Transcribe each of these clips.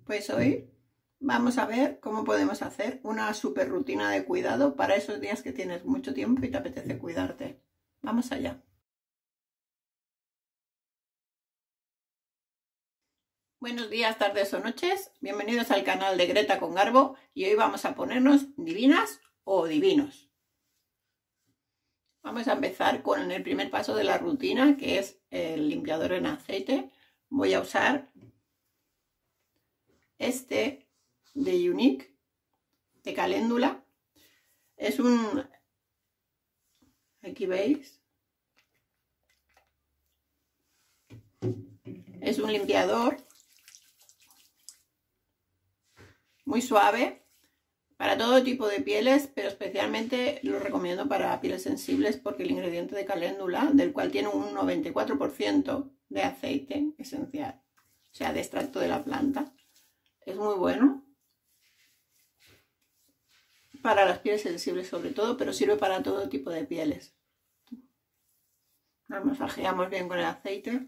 Pues hoy vamos a ver cómo podemos hacer una super rutina de cuidado para esos días que tienes mucho tiempo y te apetece cuidarte. Vamos allá. Buenos días, tardes o noches. Bienvenidos al canal de Greta con Garbo y hoy vamos a ponernos divinas o divinos. Vamos a empezar con el primer paso de la rutina, que es el limpiador en aceite. Voy a usar este de Unique, de caléndula. Es un, aquí veis, es un limpiador muy suave para todo tipo de pieles, pero especialmente lo recomiendo para pieles sensibles porque el ingrediente de caléndula, del cual tiene un 94% de aceite esencial, o sea, de extracto de la planta, es muy bueno para las pieles sensibles sobre todo, pero sirve para todo tipo de pieles. Nos masajeamos bien con el aceite.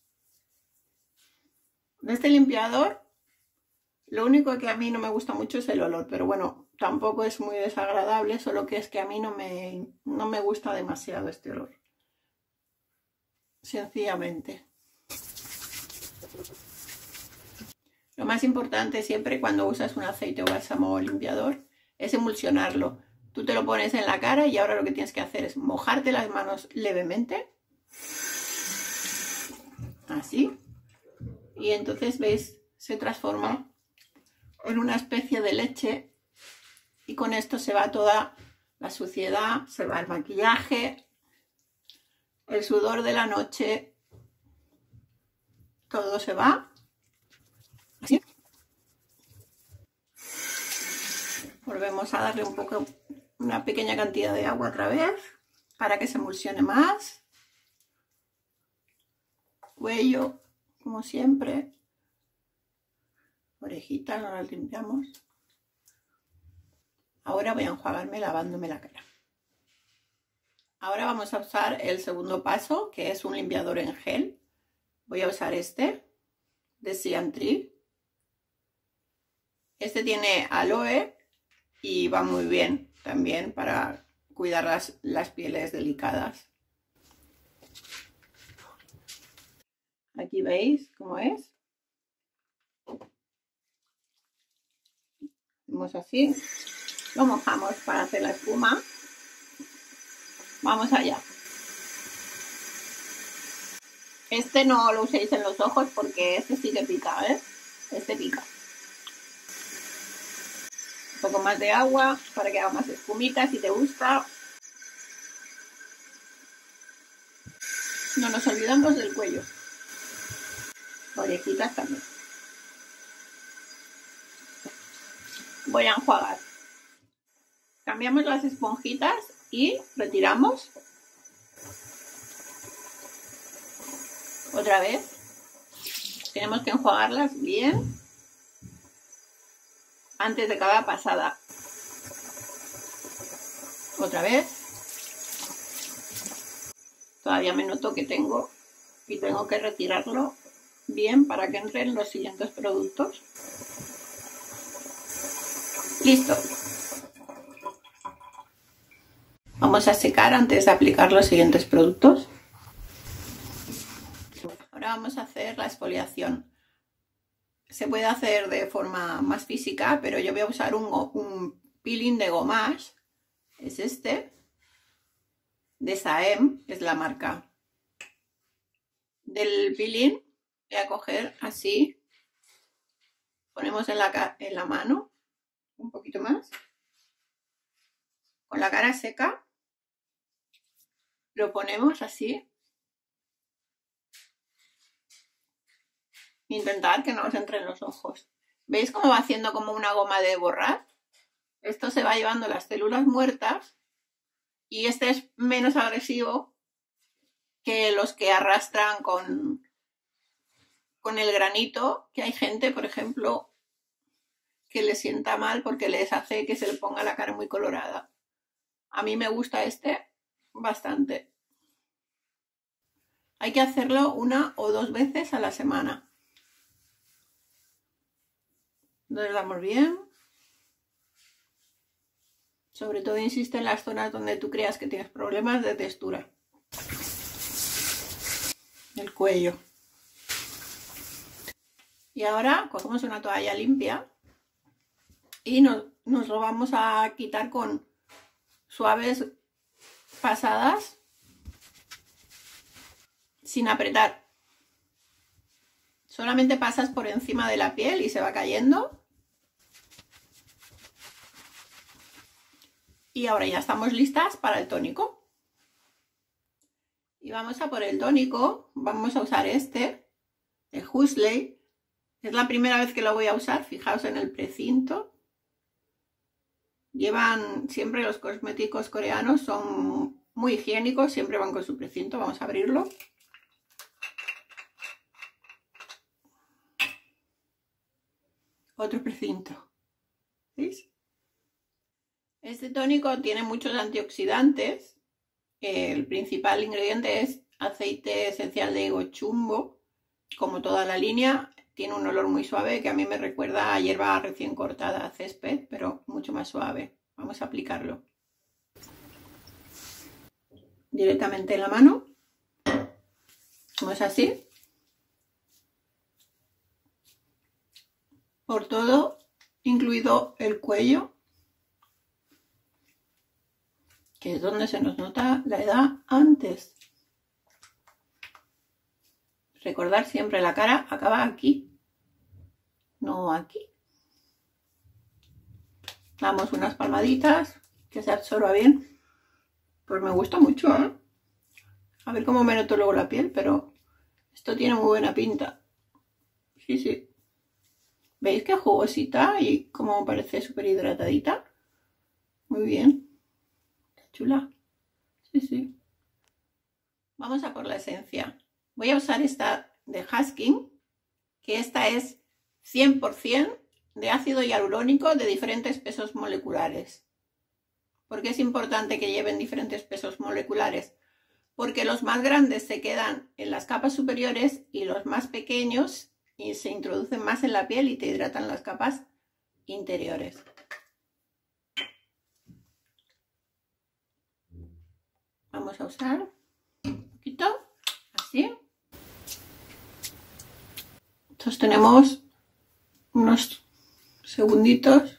De este limpiador, lo único que a mí no me gusta mucho es el olor, pero bueno, tampoco es muy desagradable, solo que es que a mí no me gusta demasiado este olor. Sencillamente. Lo más importante siempre cuando usas un aceite o bálsamo o limpiador es emulsionarlo. Tú te lo pones en la cara y ahora lo que tienes que hacer es mojarte las manos levemente. Así. Y entonces, ¿veis? Se transforma en una especie de leche y con esto se va toda la suciedad, se va el maquillaje, el sudor de la noche, todo se va. Así. Volvemos a darle una pequeña cantidad de agua otra vez para que se emulsione más. Cuello, como siempre. Orejitas, no las limpiamos. Ahora voy a enjuagarme lavándome la cara. Ahora vamos a usar el segundo paso, que es un limpiador en gel. Voy a usar este de Sian-Tree. Este tiene aloe y va muy bien también para cuidar las pieles delicadas. Aquí veis cómo es. Hacemos así. Lo mojamos para hacer la espuma. Vamos allá. Este no lo uséis en los ojos porque este sí que pica, ¿eh? Este pica. Un poco más de agua para que haga más espumita si te gusta. No nos olvidamos del cuello. Orejitas también. Voy a enjuagar. Cambiamos las esponjitas y retiramos. Otra vez. Tenemos que enjuagarlas bien antes de cada pasada. Otra vez. Todavía me noto que tengo y tengo que retirarlo bien para que entren los siguientes productos. Listo. Vamos a secar antes de aplicar los siguientes productos. Ahora vamos a hacer la exfoliación. Se puede hacer de forma más física, pero yo voy a usar un peeling de gommage. Es este. De Saem, es la marca. Del peeling voy a coger así. Ponemos en la mano. Un poquito más. Con la cara seca. Lo ponemos así. Intentar que no os entre en los ojos. ¿Veis cómo va haciendo como una goma de borrar? Esto se va llevando las células muertas y este es menos agresivo que los que arrastran con el granito, que hay gente, por ejemplo, que les sienta mal porque les hace que se le ponga la cara muy colorada. A mí me gusta este bastante. Hay que hacerlo 1 o 2 veces a la semana. Nos damos bien. Sobre todo insiste en las zonas donde tú creas que tienes problemas de textura. El cuello. Y ahora cogemos una toalla limpia y nos lo vamos a quitar con suaves pasadas sin apretar. Solamente pasas por encima de la piel y se va cayendo. Y ahora ya estamos listas para el tónico. Y vamos a por el tónico. Vamos a usar este, el Huxley. Es la primera vez que lo voy a usar. Fijaos en el precinto. Llevan siempre los cosméticos coreanos, son muy higiénicos, siempre van con su precinto. Vamos a abrirlo. Otro precinto. ¿Veis? Este tónico tiene muchos antioxidantes. El principal ingrediente es aceite esencial de higo chumbo. Como toda la línea, tiene un olor muy suave que a mí me recuerda a hierba recién cortada, césped, pero mucho más suave. Vamos a aplicarlo directamente en la mano. Como es así. Por todo, incluido el cuello, que es donde se nos nota la edad antes. Recordar siempre, la cara acaba aquí, no aquí. Damos unas palmaditas, que se absorba bien. Pues me gusta mucho, ¿eh? A ver cómo me noto luego la piel, pero esto tiene muy buena pinta. Sí, sí. ¿Veis qué jugosita y cómo parece súper hidratadita? Muy bien. Está chula. Sí, sí. Vamos a por la esencia. Voy a usar esta de Husking, que esta es 100% de ácido hialurónico de diferentes pesos moleculares. ¿Por qué es importante que lleven diferentes pesos moleculares? Porque los más grandes se quedan en las capas superiores y los más pequeños se introducen más en la piel y te hidratan las capas interiores. Vamos a usar un poquito, así. Entonces tenemos unos segunditos.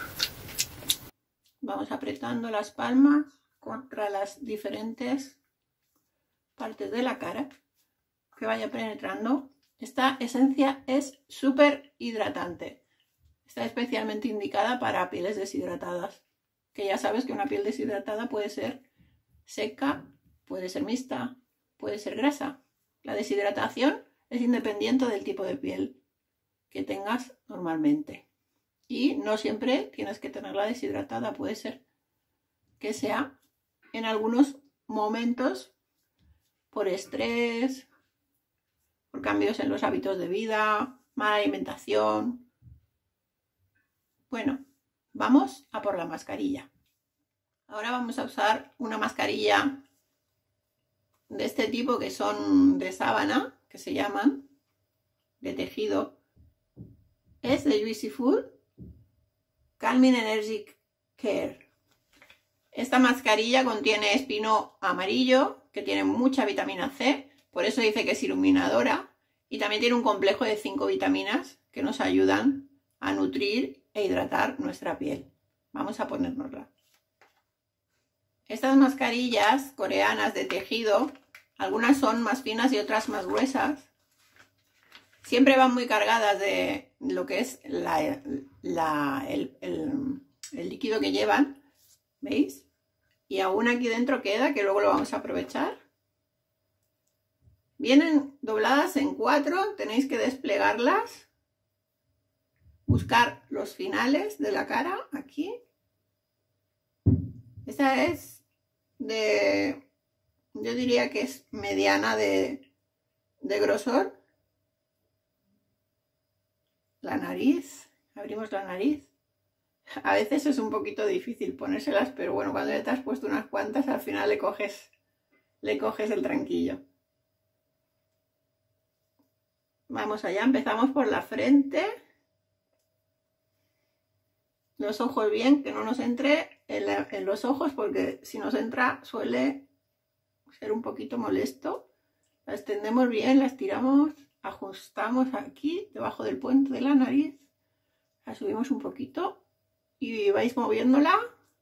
Vamos apretando las palmas contra las diferentes partes de la cara, que vaya penetrando. Esta esencia es súper hidratante. Está especialmente indicada para pieles deshidratadas. Que ya sabes que una piel deshidratada puede ser seca, puede ser mixta, puede ser grasa. La deshidratación es independiente del tipo de piel que tengas normalmente. Y no siempre tienes que tenerla deshidratada. Puede ser que sea en algunos momentos por estrés, por cambios en los hábitos de vida, mala alimentación. Bueno, vamos a por la mascarilla. Ahora vamos a usar una mascarilla de este tipo, que son de sábana, que se llaman, de tejido. Es de Juicy Food Calming Energy Care. Esta mascarilla contiene espino amarillo, que tiene mucha vitamina C, por eso dice que es iluminadora, y también tiene un complejo de 5 vitaminas que nos ayudan a nutrir e hidratar nuestra piel. Vamos a ponérnosla. Estas mascarillas coreanas de tejido, algunas son más finas y otras más gruesas. Siempre van muy cargadas de lo que es el líquido que llevan, ¿veis? Y aún aquí dentro queda, que luego lo vamos a aprovechar. Vienen dobladas en 4, tenéis que desplegarlas. Buscar los finales de la cara, aquí. Esta es de, yo diría que es mediana de grosor. La nariz, abrimos la nariz. A veces es un poquito difícil ponérselas, pero bueno, cuando ya te has puesto unas cuantas, al final le coges el tranquillo. Vamos allá, empezamos por la frente. los ojos bien, que no nos entre en los ojos, porque si nos entra suele ser un poquito molesto. La extendemos bien, la estiramos, ajustamos aquí debajo del puente de la nariz, la subimos un poquito y vais moviéndola.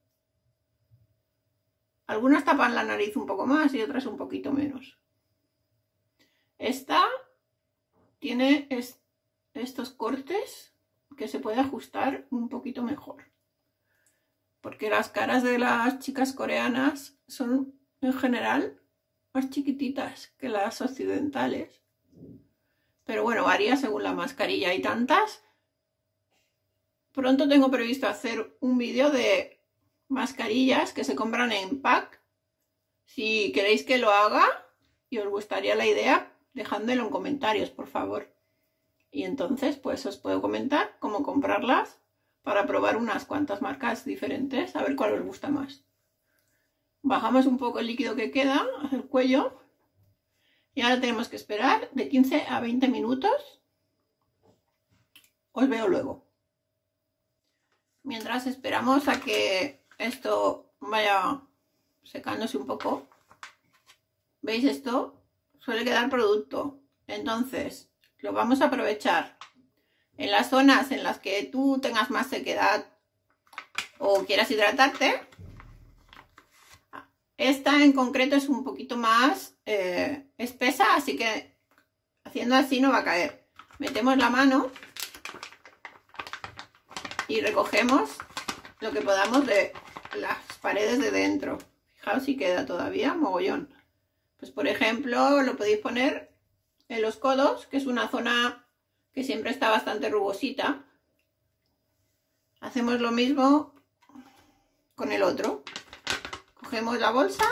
Algunas tapan la nariz un poco más y otras un poquito menos. Esta tiene estos cortes que se puede ajustar un poquito mejor, porque las caras de las chicas coreanas son en general más chiquititas que las occidentales, pero bueno, varía según la mascarilla. Hay tantas. Pronto tengo previsto hacer un vídeo de mascarillas que se compran en pack. Si queréis que lo haga y os gustaría la idea, dejádmelo en comentarios, por favor. Y entonces pues os puedo comentar cómo comprarlas para probar unas cuantas marcas diferentes, a ver cuál os gusta más. Bajamos un poco el líquido que queda hacia el cuello y ahora tenemos que esperar de 15 a 20 minutos. Os veo luego. Mientras esperamos a que esto vaya secándose un poco, ¿veis esto? Suele quedar producto. Entonces lo vamos a aprovechar en las zonas en las que tú tengas más sequedad o quieras hidratarte. Esta en concreto es un poquito más espesa, así que haciendo así no va a caer. Metemos la mano y recogemos lo que podamos de las paredes de dentro. Fijaos si queda todavía mogollón. Pues por ejemplo lo podéis poner en los codos, que es una zona que siempre está bastante rugosita. Hacemos lo mismo con el otro. Cogemos la bolsa,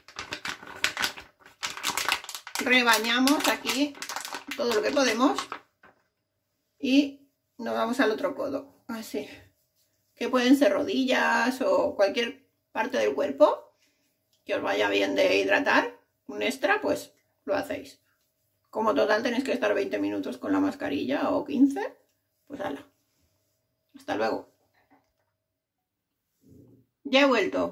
rebañamos aquí todo lo que podemos y nos vamos al otro codo, así, que pueden ser rodillas o cualquier parte del cuerpo que os vaya bien de hidratar. Un extra, pues lo hacéis. Como total tenéis que estar 20 minutos con la mascarilla o 15, pues hala. Hasta luego. Ya he vuelto.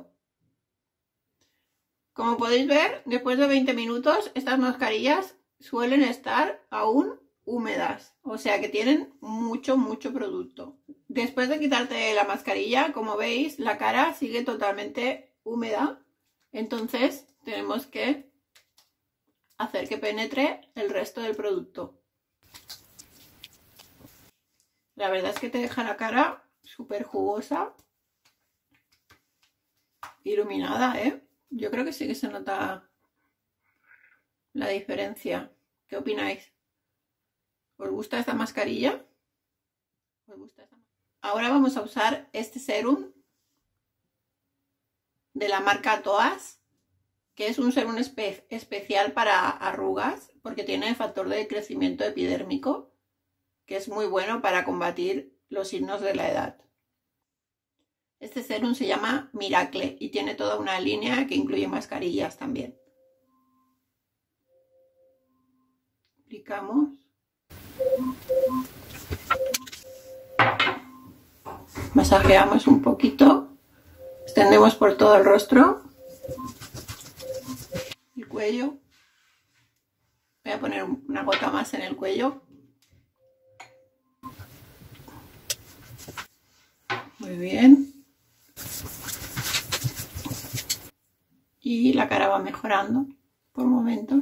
Como podéis ver, después de 20 minutos estas mascarillas suelen estar aún húmedas, o sea que tienen mucho producto. Después de quitarte la mascarilla, como veis, la cara sigue totalmente húmeda, entonces tenemos que hacer que penetre el resto del producto. La verdad es que te deja la cara súper jugosa, iluminada, ¿eh? Yo creo que sí que se nota la diferencia. ¿Qué opináis? ¿Os gusta esta mascarilla? ¿Os gusta esta? Ahora vamos a usar este serum de la marca Toas, que es un serum especial para arrugas, porque tiene factor de crecimiento epidérmico, que es muy bueno para combatir los signos de la edad. Este serum se llama Miracle y tiene toda una línea que incluye mascarillas también. Aplicamos. Masajeamos un poquito. Extendemos por todo el rostro. El cuello. Voy a poner una gota más en el cuello. Muy bien. Y la cara va mejorando por momentos.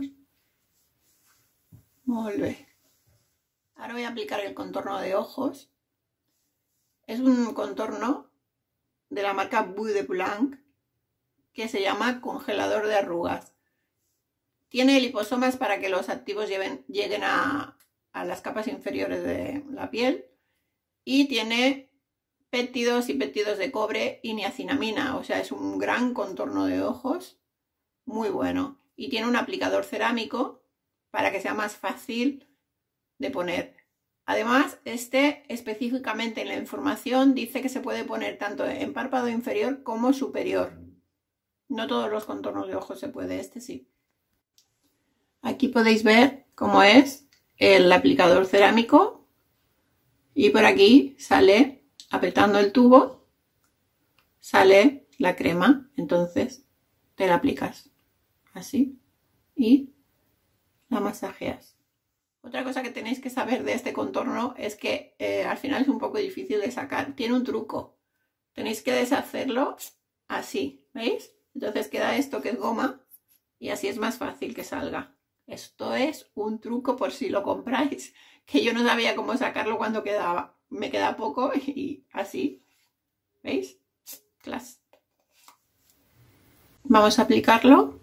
Muy bien. Ahora voy a aplicar el contorno de ojos. Es un contorno de la marca Bout de Boulogne que se llama congelador de arrugas. Tiene liposomas para que los activos lleguen a las capas inferiores de la piel. Y tiene péptidos y péptidos de cobre y niacinamina, o sea, es un gran contorno de ojos, muy bueno. Y tiene un aplicador cerámico para que sea más fácil de poner. Además, específicamente en la información dice que se puede poner tanto en párpado inferior como superior. No todos los contornos de ojos se puede, este sí. Aquí podéis ver cómo es el aplicador cerámico y por aquí sale apretando el tubo sale la crema, entonces te la aplicas así y la masajeas. Otra cosa que tenéis que saber de este contorno es que al final es un poco difícil de sacar. Tiene un truco. Tenéis que deshacerlo así, ¿veis? Entonces queda esto que es goma y así es más fácil que salga. Esto es un truco por si lo compráis, que yo no sabía cómo sacarlo cuando me queda poco y así, ¿veis? Class. Vamos a aplicarlo.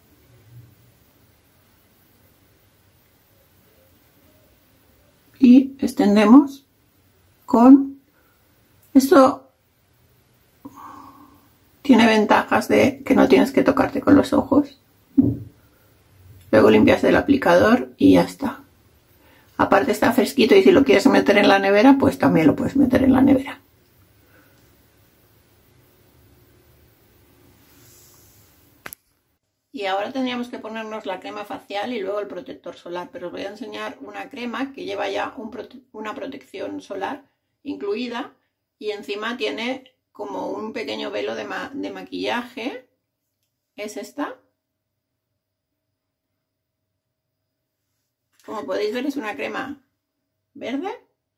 Y extendemos con... Esto tiene ventajas de que no tienes que tocarte con los ojos. Luego limpias el aplicador y ya está. Aparte está fresquito y si lo quieres meter en la nevera, pues también lo puedes meter en la nevera. Y ahora tendríamos que ponernos la crema facial y luego el protector solar, pero os voy a enseñar una crema que lleva ya una protección solar incluida y encima tiene como un pequeño velo de maquillaje. Es esta. Como podéis ver es una crema verde,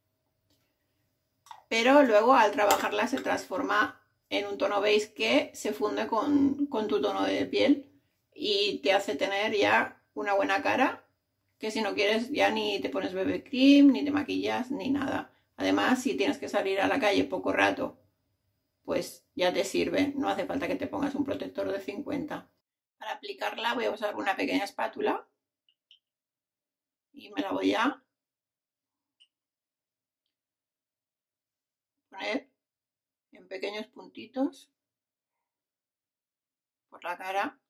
pero luego al trabajarla se transforma en un tono beige que se funde con tu tono de piel. Y te hace tener ya una buena cara, que si no quieres ya ni te pones BB cream, ni te maquillas, ni nada. Además, si tienes que salir a la calle poco rato, pues ya te sirve. No hace falta que te pongas un protector de 50. Para aplicarla voy a usar una pequeña espátula y me la voy a poner en pequeños puntitos por la cara.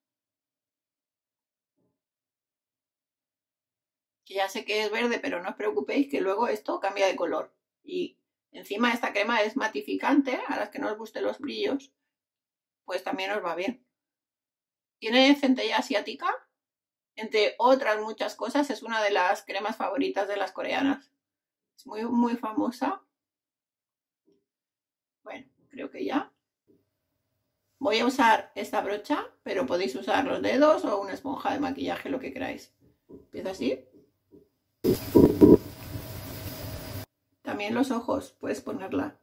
Que ya sé que es verde, pero no os preocupéis que luego esto cambia de color. Y encima esta crema es matificante, a las que no os gusten los brillos, pues también os va bien. Tiene centella asiática, entre otras muchas cosas, es una de las cremas favoritas de las coreanas. Es muy, muy famosa. Bueno, creo que ya. Voy a usar esta brocha, pero podéis usar los dedos o una esponja de maquillaje, lo que queráis. Empiezo así. También los ojos, puedes ponerla.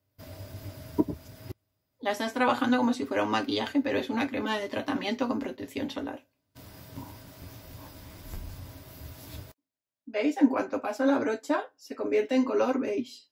La estás trabajando como si fuera un maquillaje, pero es una crema de tratamiento con protección solar. ¿Veis? En cuanto paso la brocha, se convierte en color beige.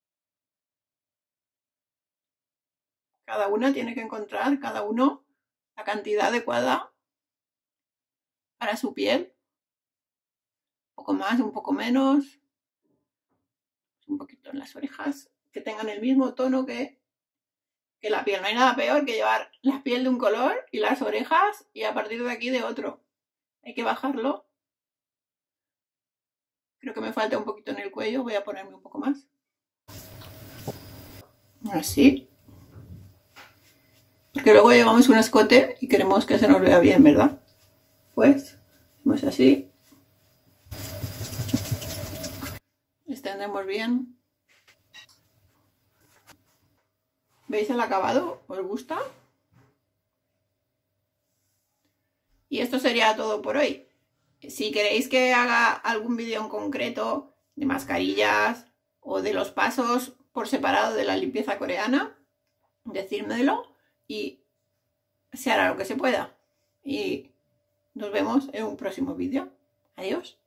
Cada una tiene que encontrar, cada uno, la cantidad adecuada para su piel. Un poco más, un poco menos. Un poquito en las orejas, que tengan el mismo tono que la piel. No hay nada peor que llevar la piel de un color y las orejas y a partir de aquí de otro. Hay que bajarlo. Creo que me falta un poquito en el cuello, voy a ponerme un poco más. Así. Porque luego llevamos un escote y queremos que se nos vea bien, ¿verdad? Pues hacemos así. Extendemos bien. ¿Veis el acabado? ¿Os gusta? Y esto sería todo por hoy. Si queréis que haga algún vídeo en concreto de mascarillas o de los pasos por separado de la limpieza coreana, decídmelo y se hará lo que se pueda. Y nos vemos en un próximo vídeo. Adiós.